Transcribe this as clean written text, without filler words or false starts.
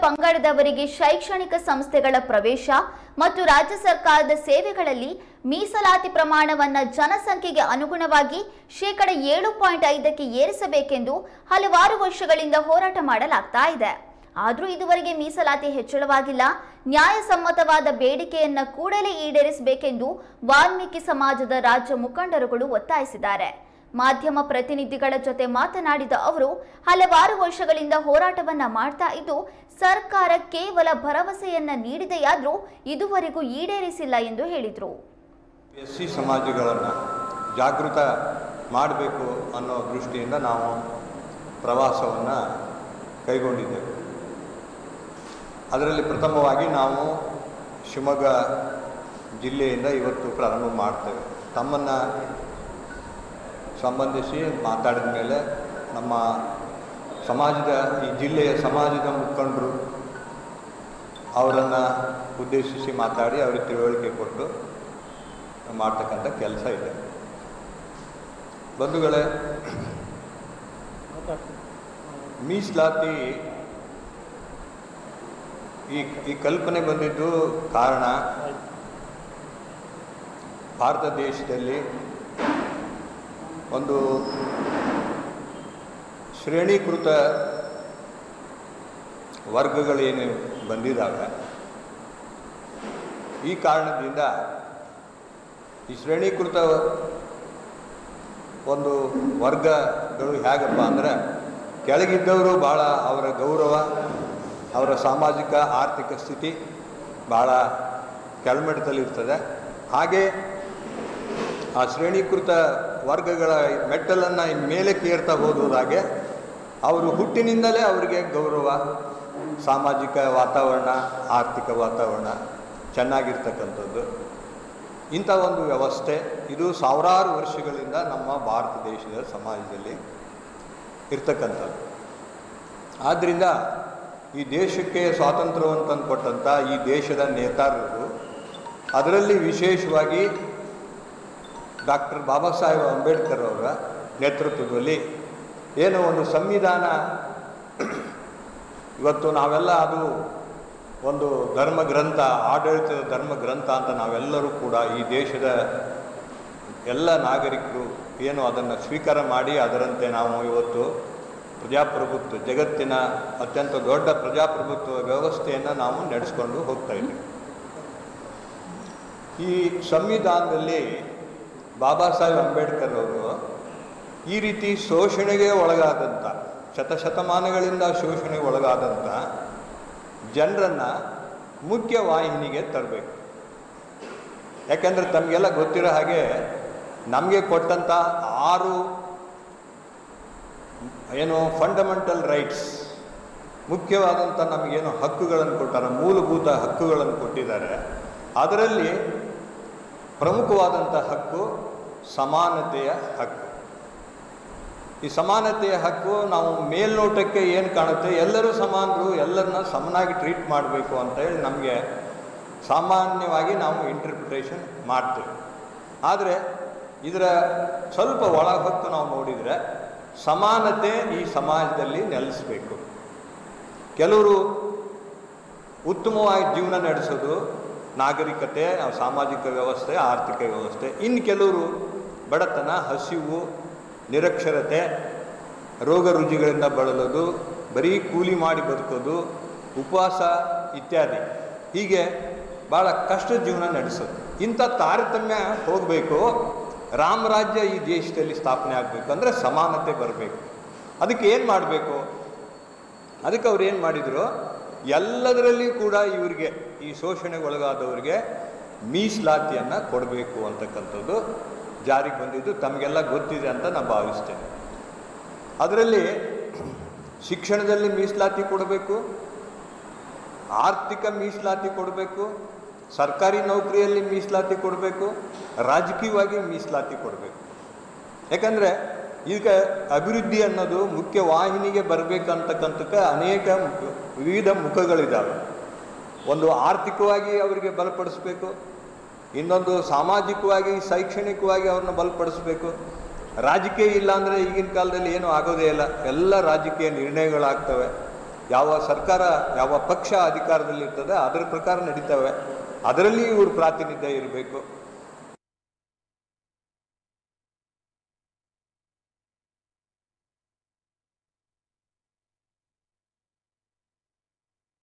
ಪಂಗಡದವರಿಗೆ ಶೈಕ್ಷಣಿಕ ಸಂಸ್ಥೆಗಳ ಪ್ರವೇಶ ಮತ್ತು ರಾಜ್ಯ ಸರ್ಕಾರದ ಸೇವೆಗಳಲ್ಲಿ ಮೀಸಲಾತಿ ಪ್ರಮಾಣವನ್ನು ಜನಸಂಖ್ಯೆಗೆ ಅನುಗುಣವಾಗಿ 7.5ಕ್ಕೆ ಏರಿಸಬೇಕೆಂದು ಹಲವಾರು ವರ್ಷಗಳಿಂದ ಹೋರಾಟ ಮಾಡಲಾಗ್ತಾ ಇದೆ. ಆದರೂ ಇದುವರೆಗೆ ಮೀಸಲಾತಿ ಹೆಚ್ಚಳವಾಗಿಲ್ಲ. ನ್ಯಾಯಸಮ್ಮತವಾದ ಬೇಡಿಕೆಯನ್ನು ಕೂಡಲೇ ಈಡೇರಿಸಬೇಕೆಂದು ವಾಲ್ಮೀಕಿ ಸಮಾಜದ ರಾಜ್ಯ ಮುಖಂಡರುಗಳು ಒತ್ತಾಯಿಸಿದ್ದಾರೆ. ಮಾಧ್ಯಮ ಪ್ರತಿನಿಧಿಗಳ ಜೊತೆ ಮಾತನಾಡಿದ ಅವರು, ಹಲವಾರು ವರ್ಷಗಳಿಂದ ಹೋರಾಟವನ್ನ ಮಾಡ್ತಾ ಇದ್ದು ಸರ್ಕಾರ ಕೇವಲ ಭರವಸೆಯನ್ನ ನೀಡಿದೆಯಾದರೂ ಇದುವರೆಗೂ ಈಡೇರಿಸಿಲ್ಲ ಎಂದು ಹೇಳಿದರು. ಎಸ್ಸಿ ಸಮಾಜಗಳನ್ನು ಜಾಗೃತ ಮಾಡಬೇಕು ಅನ್ನೋ ದೃಷ್ಟಿಯಿಂದ ನಾವು ಪ್ರವಾಸವನ್ನು ಕೈಗೊಂಡಿದ್ದೇವೆ. ಅದರಲ್ಲಿ ಪ್ರಥಮವಾಗಿ ನಾವು ಶಿವಮೊಗ್ಗ ಜಿಲ್ಲೆಯಿಂದ ಇವತ್ತು ಪ್ರಾರಂಭ ಮಾಡ್ತೇವೆ. ತಮ್ಮನ್ನು ಸಂಬಂಧಿಸಿ ಮಾತಾಡಿದ ಮೇಲೆ ನಮ್ಮ ಸಮಾಜದ ಈ ಜಿಲ್ಲೆಯ ಸಮಾಜದ ಮುಖಂಡರು ಅವರನ್ನು ಉದ್ದೇಶಿಸಿ ಮಾತಾಡಿ ಅವರಿಗೆ ತಿಳುವಳಿಕೆ ಕೊಟ್ಟು ಮಾಡ್ತಕ್ಕಂಥ ಕೆಲಸ ಇದೆ. ಬಂಧುಗಳೇ, ಮೀಸಲಾತಿ ಈ ಕಲ್ಪನೆ ಬಂದಿದ್ದು ಕಾರಣ ಭಾರತ ದೇಶದಲ್ಲಿ ಒಂದು ಶ್ರೇಣೀಕೃತ ವರ್ಗಗಳೇನು ಬಂದಿದ್ದಾವೆ, ಈ ಕಾರಣದಿಂದ ಈ ಶ್ರೇಣೀಕೃತ ಒಂದು ವರ್ಗಗಳು ಹೇಗಪ್ಪ ಅಂದರೆ, ಕೆಳಗಿದ್ದವರು ಭಾಳ ಅವರ ಗೌರವ, ಅವರ ಸಾಮಾಜಿಕ ಆರ್ಥಿಕ ಸ್ಥಿತಿ ಭಾಳ ಕೆಳಮಟ್ಟದಲ್ಲಿರ್ತದೆ. ಹಾಗೆ ಆ ಶ್ರೇಣೀಕೃತ ವರ್ಗಗಳ ಮೆಟ್ಟಲನ್ನು ಮೇಲಕ್ಕೆ ಏರ್ತಾ ಹೋದಾಗೆ ಅವರು ಹುಟ್ಟಿನಿಂದಲೇ ಅವರಿಗೆ ಗೌರವ, ಸಾಮಾಜಿಕ ವಾತಾವರಣ, ಆರ್ಥಿಕ ವಾತಾವರಣ ಚೆನ್ನಾಗಿರ್ತಕ್ಕಂಥದ್ದು. ಇಂಥ ಒಂದು ವ್ಯವಸ್ಥೆ ಇದು ಸಾವಿರಾರು ವರ್ಷಗಳಿಂದ ನಮ್ಮ ಭಾರತ ದೇಶದ ಸಮಾಜದಲ್ಲಿ ಇರ್ತಕ್ಕಂಥದ್ದು. ಆದ್ದರಿಂದ ಈ ದೇಶಕ್ಕೆ ಸ್ವಾತಂತ್ರ್ಯವನ್ನು ತಂದು ಕೊಟ್ಟಂಥ ಈ ದೇಶದ ನೇತಾರರು, ಅದರಲ್ಲಿ ವಿಶೇಷವಾಗಿ ಡಾಕ್ಟರ್ ಬಾಬಾ ಸಾಹೇಬ್ ಅಂಬೇಡ್ಕರ್ ಅವರ ನೇತೃತ್ವದಲ್ಲಿ ಏನೋ ಒಂದು ಸಂವಿಧಾನ, ಇವತ್ತು ನಾವೆಲ್ಲ ಅದು ಒಂದು ಧರ್ಮಗ್ರಂಥ, ಆಡಳಿತದ ಧರ್ಮಗ್ರಂಥ ಅಂತ ನಾವೆಲ್ಲರೂ ಕೂಡ ಈ ದೇಶದ ಎಲ್ಲ ನಾಗರಿಕರು ಏನು ಅದನ್ನು ಸ್ವೀಕಾರ ಮಾಡಿ ಅದರಂತೆ ನಾವು ಇವತ್ತು ಪ್ರಜಾಪ್ರಭುತ್ವ, ಜಗತ್ತಿನ ಅತ್ಯಂತ ದೊಡ್ಡ ಪ್ರಜಾಪ್ರಭುತ್ವ ವ್ಯವಸ್ಥೆಯನ್ನು ನಾವು ನಡೆಸ್ಕೊಂಡು ಹೋಗ್ತಾ ಇದ್ದೀವಿ. ಈ ಸಂವಿಧಾನದಲ್ಲಿ ಬಾಬಾ ಸಾಹೇಬ್ ಅಂಬೇಡ್ಕರ್ ಅವರು ಈ ರೀತಿ ಶೋಷಣೆಗೆ ಒಳಗಾದಂಥ, ಶತಶತಮಾನಗಳಿಂದ ಶೋಷಣೆಗೆ ಒಳಗಾದಂಥ ಜನರನ್ನು ಮುಖ್ಯ ವಾಹಿನಿಗೆ ತರಬೇಕು. ಯಾಕೆಂದರೆ ತಮಗೆಲ್ಲ ಗೊತ್ತಿರೋ ಹಾಗೆ ನಮಗೆ ಕೊಟ್ಟಂಥ 6 ಏನು ಫಂಡಮೆಂಟಲ್ ರೈಟ್ಸ್, ಮುಖ್ಯವಾದಂಥ ನಮಗೇನು ಹಕ್ಕುಗಳನ್ನು ಕೊಟ್ಟಾರೆ, ಮೂಲಭೂತ ಹಕ್ಕುಗಳನ್ನು ಕೊಟ್ಟಿದ್ದಾರೆ. ಅದರಲ್ಲಿ ಪ್ರಮುಖವಾದಂಥ ಹಕ್ಕು ಸಮಾನತೆಯ ಹಕ್ಕು. ಈ ಸಮಾನತೆಯ ಹಕ್ಕು ನಾವು ಮೇಲ್ನೋಟಕ್ಕೆ ಏನು ಕಾಣುತ್ತೆ, ಎಲ್ಲರೂ ಸಮಾನರು, ಎಲ್ಲರನ್ನ ಸಮನಾಗಿ ಟ್ರೀಟ್ ಮಾಡಬೇಕು ಅಂತೇಳಿ ನಮಗೆ ಸಾಮಾನ್ಯವಾಗಿ ನಾವು ಇಂಟರ್ಪ್ರಿಟೇಷನ್ ಮಾಡ್ತೇವೆ. ಆದರೆ ಇದರ ಸ್ವಲ್ಪ ಒಳ ಹೊತ್ತು ನಾವು ನೋಡಿದರೆ ಸಮಾನತೆ ಈ ಸಮಾಜದಲ್ಲಿ ನೆಲೆಸಬೇಕು. ಕೆಲವರು ಉತ್ತಮವಾಗಿ ಜೀವನ ನಡೆಸೋದು, ನಾಗರಿಕತೆ, ಸಾಮಾಜಿಕ ವ್ಯವಸ್ಥೆ, ಆರ್ಥಿಕ ವ್ಯವಸ್ಥೆ. ಇನ್ನು ಕೆಲವರು ಬಡತನ, ಹಸಿವು, ನಿರಕ್ಷರತೆ, ರೋಗ ರುಜಿಗಳಿಂದ ಬಳಲೋದು, ಬರೀ ಕೂಲಿ ಮಾಡಿ ಬದುಕೋದು, ಉಪವಾಸ ಇತ್ಯಾದಿ, ಹೀಗೆ ಭಾಳ ಕಷ್ಟ ಜೀವನ ನಡೆಸೋದು. ಇಂಥ ತಾರತಮ್ಯ ಹೋಗಬೇಕು. ರಾಮರಾಜ್ಯ ಈ ದೇಶದಲ್ಲಿ ಸ್ಥಾಪನೆ ಆಗಬೇಕು ಅಂದರೆ ಸಮಾನತೆ ಬರಬೇಕು. ಅದಕ್ಕೆ ಏನು ಮಾಡಬೇಕು? ಅದಕ್ಕೆ ಅವ್ರು ಏನು ಮಾಡಿದರು, ಎಲ್ಲದರಲ್ಲಿ ಕೂಡ ಇವರಿಗೆ, ಈ ಶೋಷಣೆಗೊಳಗಾದವರಿಗೆ ಮೀಸಲಾತಿಯನ್ನು ಕೊಡಬೇಕು ಅಂತಕ್ಕಂಥದ್ದು ಜಾರಿಗೆ ಬಂದಿದ್ದು ತಮಗೆಲ್ಲ ಗೊತ್ತಿದೆ ಅಂತ ನಾನು ಭಾವಿಸ್ತೇನೆ. ಅದರಲ್ಲಿ ಶಿಕ್ಷಣದಲ್ಲಿ ಮೀಸಲಾತಿ ಕೊಡಬೇಕು, ಆರ್ಥಿಕ ಮೀಸಲಾತಿ ಕೊಡಬೇಕು, ಸರ್ಕಾರಿ ನೌಕರಿಯಲ್ಲಿ ಮೀಸಲಾತಿ ಕೊಡಬೇಕು, ರಾಜಕೀಯವಾಗಿ ಮೀಸಲಾತಿ ಕೊಡಬೇಕು. ಯಾಕಂದರೆ ಈಗ ಅಭಿವೃದ್ಧಿ ಅನ್ನೋದು ಮುಖ್ಯ ವಾಹಿನಿಗೆ ಬರಬೇಕಂತಕ್ಕಂಥಕ್ಕೆ ಅನೇಕ ವಿವಿಧ ಮುಖಗಳಿದ್ದಾವೆ. ಒಂದು ಆರ್ಥಿಕವಾಗಿ ಅವರಿಗೆ ಬಲಪಡಿಸಬೇಕು, ಇನ್ನೊಂದು ಸಾಮಾಜಿಕವಾಗಿ ಶೈಕ್ಷಣಿಕವಾಗಿ ಅವ್ರನ್ನ ಬಲಪಡಿಸಬೇಕು. ರಾಜಕೀಯ ಇಲ್ಲ ಅಂದರೆ ಈಗಿನ ಕಾಲದಲ್ಲಿ ಏನೂ ಆಗೋದೇ ಇಲ್ಲ, ಎಲ್ಲ ರಾಜಕೀಯ ನಿರ್ಣಯಗಳಾಗ್ತವೆ. ಯಾವ ಸರ್ಕಾರ ಯಾವ ಪಕ್ಷ ಅಧಿಕಾರದಲ್ಲಿರ್ತದೆ ಅದರ ಪ್ರಕಾರ ನಡೀತವೆ. ಅದರಲ್ಲಿ ಇವರು ಪ್ರಾತಿನಿಧ್ಯ ಇರಬೇಕು.